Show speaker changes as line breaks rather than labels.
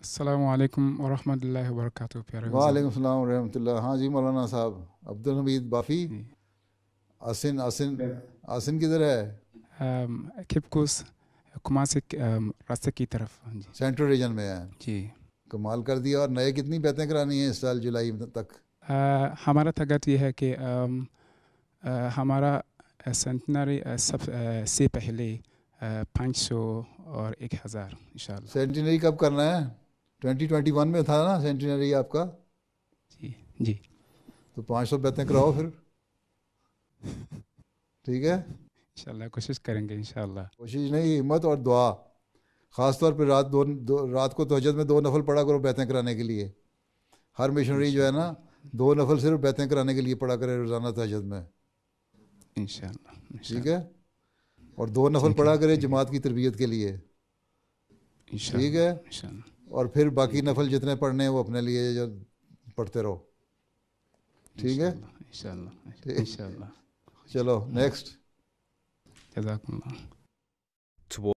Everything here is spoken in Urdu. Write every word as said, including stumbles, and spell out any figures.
السلام علیکم ورحمۃ اللہ وبرکاتہ. پیارے
وعلیکم السلام ورحمۃ اللہ. ہاں جی مولانا صاحب عبد الحمید بافی.
جی.
آسن آسن آسن کدھر ہے؟
کھپکوس کماسی راستے کی طرف. جی
سینٹرل ریجن میں ہے.
جی
کمال کر دیا. اور نئے کتنی بیعتیں کرانی ہیں اس سال جولائی تک؟
ہمارا تارگت یہ ہے کہ ہمارا سینٹنری سب سے پہلے پانچ سو اور ایک ہزار انشاءاللہ.
سینٹنری کب کرنا ہے؟ ٹوینٹی ٹوینٹی ون میں تھا نا سینٹنری آپ کا؟
جی جی.
تو پانچ سو بیعتیں کراؤ پھر. ٹھیک ہے
انشاءاللہ کوشش کریں گے انشاءاللہ.
کوشش نہیں، ہمت اور دعا. خاص طور پہ رات دو, دو رات کو تہجد میں دو نفل پڑھا کرو بیعتیں کرانے کے لیے. ہر مشنری جو ہے نا دو نفل صرف بیعتیں کرانے کے لیے پڑھا کرے روزانہ تہجد میں.
انشاءاللہ.
ٹھیک ہے. اور دو نفل پڑھا کرے جماعت کی تربیت کے لیے. ٹھیک ہے. اور پھر باقی نفل جتنے پڑھنے ہیں وہ اپنے لیے جو پڑھتے رہو. ٹھیک ہے
انشاءاللہ انشاءاللہ.
چلو نیکسٹ.
جزاکم اللہ.